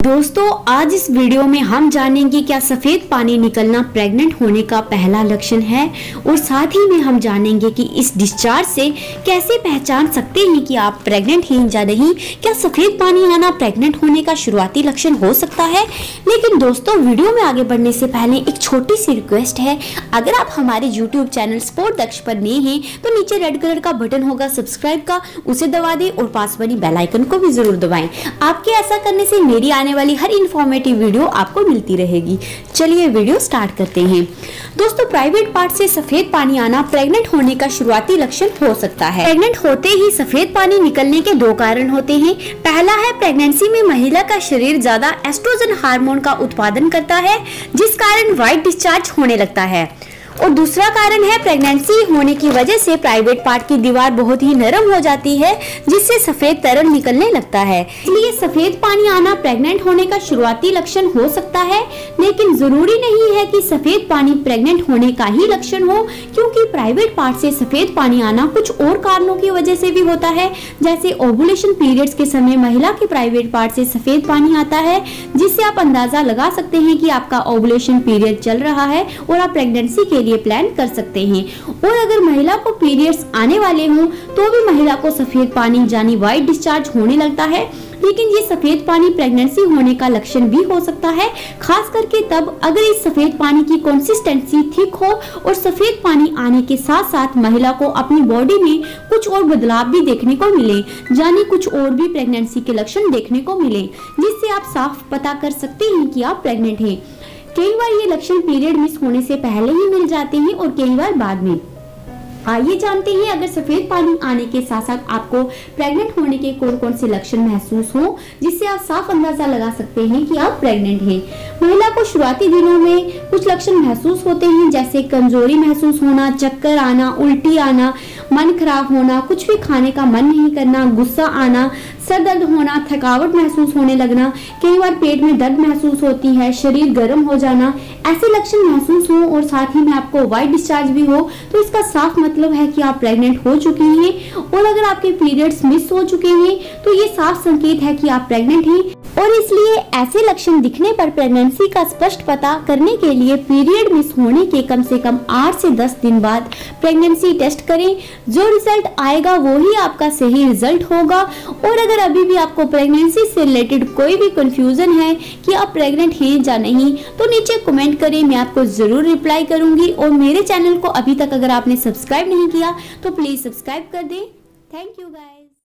दोस्तों आज इस वीडियो में हम जानेंगे क्या सफेद पानी निकलना प्रेग्नेंट होने का पहला लक्षण है और साथ ही में हम जानेंगे कि इस डिस्चार्ज से कैसे पहचान सकते हैं कि आप प्रेग्नेंट हैं या नहीं। क्या सफेद पानी आना प्रेग्नेंट होने का शुरुआती लक्षण हो सकता है। लेकिन दोस्तों वीडियो में आगे बढ़ने से पहले एक छोटी सी रिक्वेस्ट है, अगर आप हमारे यूट्यूब चैनल स्पोर्ट दक्ष पर नए हैं तो नीचे रेड कलर का बटन होगा सब्सक्राइब का, उसे दबा दें और पास वाली बेल आइकन को भी जरूर दबाएं। आपके ऐसा करने से मेरी आने वाली हर इन्फॉर्मेटिव वीडियो आपको मिलती रहेगी। चलिए वीडियो स्टार्ट करते हैं। दोस्तों प्राइवेट पार्ट से सफेद पानी आना प्रेग्नेंट होने का शुरुआती लक्षण हो सकता है। प्रेग्नेंट होते ही सफेद पानी निकलने के दो कारण होते हैं। पहला है प्रेगनेंसी में महिला का शरीर ज्यादा एस्ट्रोजन हार्मोन का उत्पादन करता है जिस कारण व्हाइट डिस्चार्ज होने लगता है, और दूसरा कारण है प्रेगनेंसी होने की वजह से प्राइवेट पार्ट की दीवार बहुत ही नरम हो जाती है जिससे सफेद तरल निकलने लगता है। इसलिए सफेद पानी आना प्रेग्नेंट होने का शुरुआती लक्षण हो सकता है, लेकिन जरूरी नहीं है कि सफेद पानी प्रेग्नेंट होने का ही लक्षण हो, क्योंकि प्राइवेट पार्ट से सफेद पानी आना कुछ और कारणों की वजह से भी होता है। जैसे ओवुलेशन पीरियड्स के समय महिला के प्राइवेट पार्ट से सफेद पानी आता है, जिससे आप अंदाजा लगा सकते हैं कि आपका ओवुलेशन पीरियड चल रहा है और आप प्रेगनेंसी के लिए प्लान कर सकते हैं। और अगर महिला को पीरियड्स आने वाले हों तो भी महिला को सफेद पानी यानी व्हाइट डिस्चार्ज होने लगता है, लेकिन ये सफेद पानी प्रेगनेंसी होने का लक्षण भी हो सकता है, खास करके तब अगर इस सफेद पानी की कंसिस्टेंसी थिक हो और सफेद पानी आने के साथ साथ महिला को अपनी बॉडी में कुछ और बदलाव भी देखने को मिले, यानी कुछ और भी प्रेगनेंसी के लक्षण देखने को मिले, जिससे आप साफ पता कर सकते हैं कि आप प्रेग्नेंट हैं। कई बार ये लक्षण पीरियड मिस होने से पहले ही मिल जाते हैं और कई बार बाद में। आइए जानते हैं अगर सफेद पानी आने के साथ साथ आपको प्रेग्नेंट होने के कौन कौन से लक्षण महसूस हो, जिससे आप साफ अंदाजा लगा सकते हैं कि आप प्रेग्नेंट हैं। महिला को शुरुआती दिनों में कुछ लक्षण महसूस होते हैं, जैसे कमजोरी महसूस होना, चक्कर आना, उल्टी आना, मन खराब होना, कुछ भी खाने का मन नहीं करना, गुस्सा आना, सर दर्द होना, थकावट महसूस होने लगना, कई बार पेट में दर्द महसूस होती है, शरीर गर्म हो जाना। ऐसे लक्षण महसूस हो और साथ ही में आपको व्हाइट डिस्चार्ज भी हो तो इसका साफ मतलब है कि आप प्रेग्नेंट हो चुकी हैं। और अगर आपके पीरियड्स मिस हो चुके हैं तो ये साफ संकेत है कि आप प्रेग्नेंट हैं, और इसलिए ऐसे लक्षण दिखने पर प्रेगनेंसी का स्पष्ट पता करने के लिए पीरियड मिस होने के कम से कम 8 से 10 दिन बाद प्रेगनेंसी टेस्ट करें। जो रिजल्ट आएगा वो ही आपका सही रिजल्ट होगा। और अगर अभी भी आपको प्रेगनेंसी से रिलेटेड कोई भी कंफ्यूजन है कि आप प्रेग्नेंट हैं या नहीं, तो नीचे कमेंट करें, मैं आपको जरूर रिप्लाई करूंगी। और मेरे चैनल को अभी तक अगर आपने सब्सक्राइब नहीं किया तो प्लीज सब्सक्राइब कर दें। Thank you guys.